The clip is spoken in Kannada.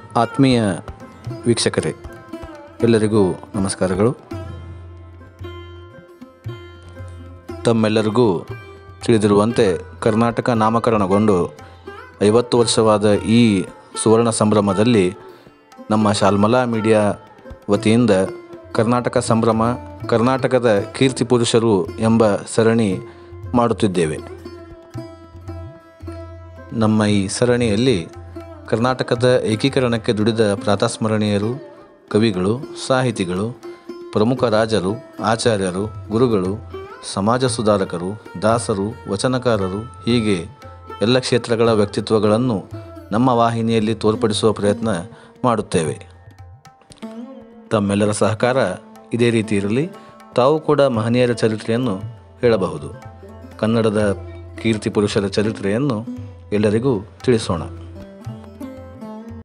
ಆತ್ಮೀಯ ವೀಕ್ಷಕರೇ, ಎಲ್ಲರಿಗೂ ನಮಸ್ಕಾರಗಳು. ತಮ್ಮೆಲ್ಲರಿಗೂ ತಿಳಿದಿರುವಂತೆ ಕರ್ನಾಟಕ ನಾಮಕರಣಗೊಂಡು 50 ವರ್ಷವಾದ ಈ ಸುವರ್ಣ ಸಂಭ್ರಮದಲ್ಲಿ ನಮ್ಮ ಶಾಲ್ಮಲಾ ಮೀಡಿಯಾ ವತಿಯಿಂದ ಕರ್ನಾಟಕ ಸಂಭ್ರಮ, ಕರ್ನಾಟಕದ ಕೀರ್ತಿ ಪುರುಷರು ಎಂಬ ಸರಣಿ ಮಾಡುತ್ತಿದ್ದೇವೆ. ನಮ್ಮ ಈ ಸರಣಿಯಲ್ಲಿ ಕರ್ನಾಟಕದ ಏಕೀಕರಣಕ್ಕೆ ದುಡಿದ ಪ್ರಾತಸ್ಮರಣೀಯರು, ಕವಿಗಳು, ಸಾಹಿತಿಗಳು, ಪ್ರಮುಖ ರಾಜರು, ಆಚಾರ್ಯರು, ಗುರುಗಳು, ಸಮಾಜ ಸುಧಾರಕರು, ದಾಸರು, ವಚನಕಾರರು ಹೀಗೆ ಎಲ್ಲ ಕ್ಷೇತ್ರಗಳ ವ್ಯಕ್ತಿತ್ವಗಳನ್ನು ನಮ್ಮ ವಾಹಿನಿಯಲ್ಲಿ ತೋರ್ಪಡಿಸುವ ಪ್ರಯತ್ನ ಮಾಡುತ್ತೇವೆ. ತಮ್ಮೆಲ್ಲರ ಸಹಕಾರ ಇದೇ ರೀತಿ ಇರಲಿ. ತಾವು ಕೂಡ ಮಹನೀಯರ ಚರಿತ್ರೆಯನ್ನು ಹೇಳಬಹುದು. ಕನ್ನಡದ ಕೀರ್ತಿ ಪುರುಷರ ಚರಿತ್ರೆಯನ್ನು ಎಲ್ಲರಿಗೂ ತಿಳಿಸೋಣ.